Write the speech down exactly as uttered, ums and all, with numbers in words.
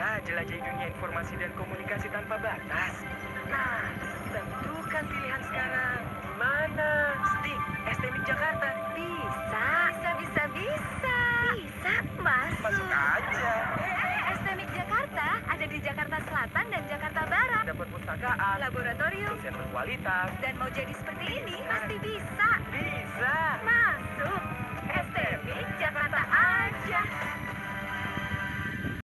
Bisa jelajahi dunia informasi dan komunikasi tanpa batas. Nah, tentukan pilihan sekarang. Mana? Stik, Estemik Jakarta. Bisa, bisa, bisa, bisa. Bisa, masuk. Masuk aja. Eh, Estemik Jakarta ada di Jakarta Selatan dan Jakarta Barat. Ada perpustakaan, Laboratorium, dosen berkualitas. dan mau jadi seperti ini,